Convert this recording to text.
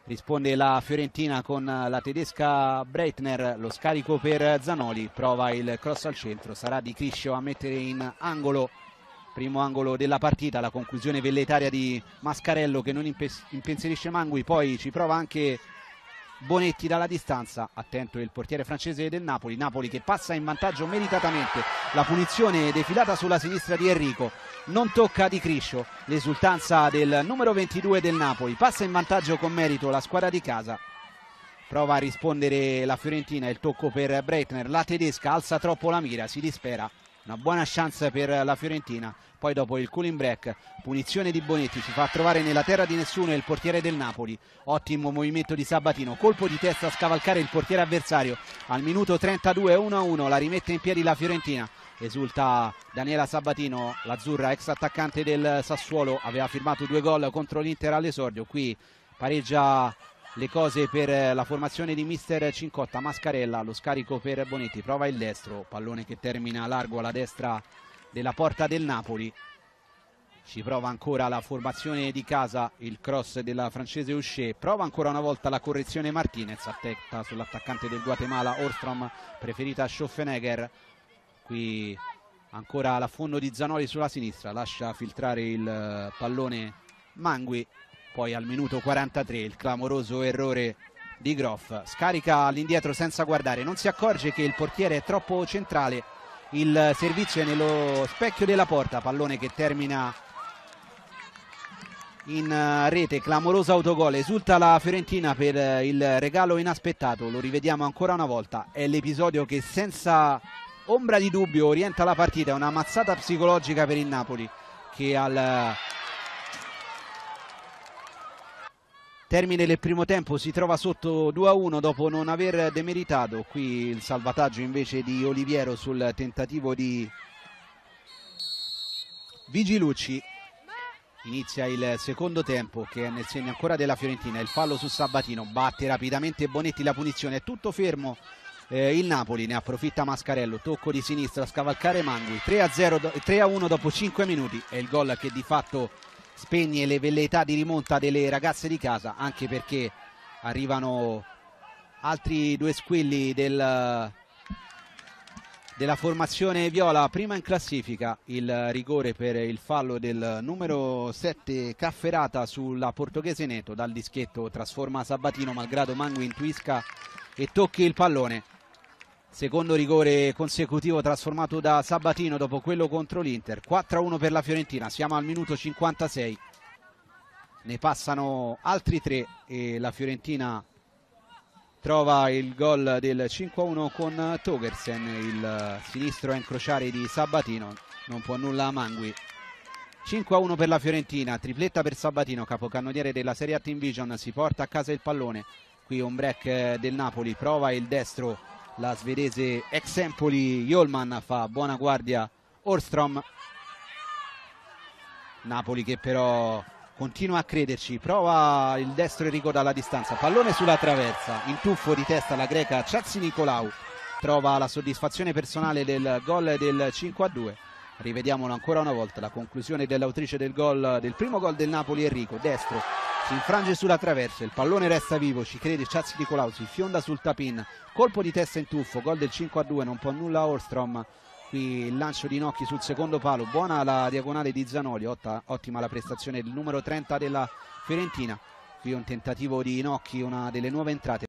Risponde la Fiorentina con la tedesca Breitner, lo scarico per Zanoli, prova il cross al centro, sarà Di Criscio a mettere in angolo, primo angolo della partita, la conclusione velleitaria di Mascarello che non impensierisce Mangui, poi ci prova anche Bonetti dalla distanza, attento il portiere francese del Napoli, Napoli che passa in vantaggio meritatamente, la punizione defilata sulla sinistra di Enrico, non tocca Di Criscio, l'esultanza del numero 22 del Napoli, passa in vantaggio con merito la squadra di casa, prova a rispondere la Fiorentina, il tocco per Breitner, la tedesca alza troppo la mira, si dispera, una buona chance per la Fiorentina, poi dopo il cooling break, punizione di Bonetti, si fa trovare nella terra di nessuno il portiere del Napoli, ottimo movimento di Sabatino, colpo di testa a scavalcare il portiere avversario, al minuto 32 1-1, la rimette in piedi la Fiorentina, esulta Daniela Sabatino, l'azzurra ex attaccante del Sassuolo, aveva firmato 2 gol contro l'Inter all'esordio, qui pareggia le cose per la formazione di mister Cincotta. Mascarella, lo scarico per Bonetti, prova il destro, pallone che termina largo alla destra della porta del Napoli, ci prova ancora la formazione di casa, il cross della francese Uché, prova ancora una volta la correzione Martinez, attenta sull'attaccante del Guatemala Orstrom, preferita a Schoffenegger, qui ancora l'affondo di Zanoli sulla sinistra, lascia filtrare il pallone Mangui, poi al minuto 43 il clamoroso errore di Groff, scarica all'indietro senza guardare, non si accorge che il portiere è troppo centrale, il servizio è nello specchio della porta, pallone che termina in rete, clamoroso autogol, esulta la Fiorentina per il regalo inaspettato, lo rivediamo ancora una volta, è l'episodio che senza ombra di dubbio orienta la partita, una mazzata psicologica per il Napoli che al termine del primo tempo si trova sotto 2-1 dopo non aver demeritato, qui il salvataggio invece di Oliviero sul tentativo di Vigilucci, inizia il secondo tempo che è nel segno ancora della Fiorentina, il fallo su Sabatino, batte rapidamente Bonetti la punizione, è tutto fermo il Napoli, ne approfitta Mascarello, tocco di sinistra, scavalcare Mangui, 3-1 dopo 5 minuti, è il gol che di fatto spegne le velleità di rimonta delle ragazze di casa, anche perché arrivano altri 2 squilli della formazione viola, prima in classifica il rigore per il fallo del numero 7 Cafferata sulla portoghese Neto, dal dischetto trasforma Sabatino malgrado Mangui intuisca e tocchi il pallone. Secondo rigore consecutivo trasformato da Sabatino dopo quello contro l'Inter, 4-1 per la Fiorentina, siamo al minuto 56, ne passano altri 3 e la Fiorentina trova il gol del 5-1 con Togersen, il sinistro a incrociare di Sabatino, non può nulla Mangui. 5-1 per la Fiorentina, tripletta per Sabatino, capocannoniere della Serie A Team Vision, si porta a casa il pallone, qui un break del Napoli, prova il destro la svedese ex Empoli Jolman, fa buona guardia Orstrom, Napoli che però continua a crederci, prova il destro Enrico dalla distanza, pallone sulla traversa, in tuffo di testa la greca Ciazzinicolau, trova la soddisfazione personale del gol del 5-2, rivediamolo ancora una volta, la conclusione dell'autrice del gol, del primo gol del Napoli Enrico, destro, si infrange sulla traversa, il pallone resta vivo, ci crede Ciazzinicolau, si fionda sul tapin, colpo di testa in tuffo, gol del 5-2, non può nulla Orstrom, qui il lancio di Nocchi sul secondo palo, buona la diagonale di Zanoli, ottima la prestazione del numero 30 della Fiorentina, qui un tentativo di Nocchi, una delle nuove entrate.